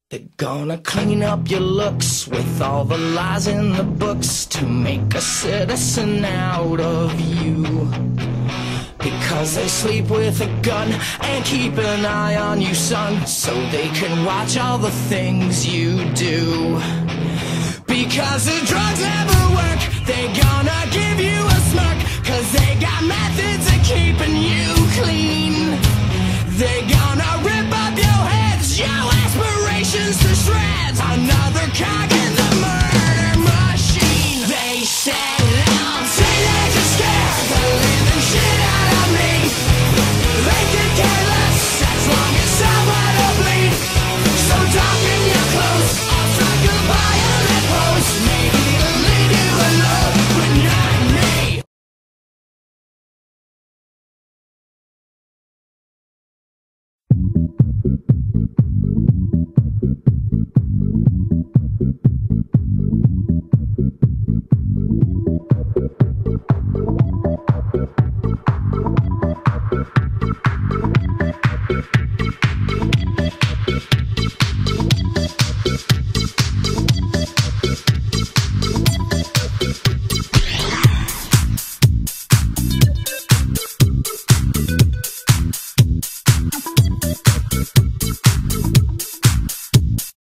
They're gonna clean up your looks with all the lies in the books to make a citizen out of you. Because they sleep with a gun and keep an eye on you, son, so they can watch all the things you do. Because the drugs never work, they gonna give you a smirk, cause they got methods of keeping you clean. They gonna rip up your heads, yo.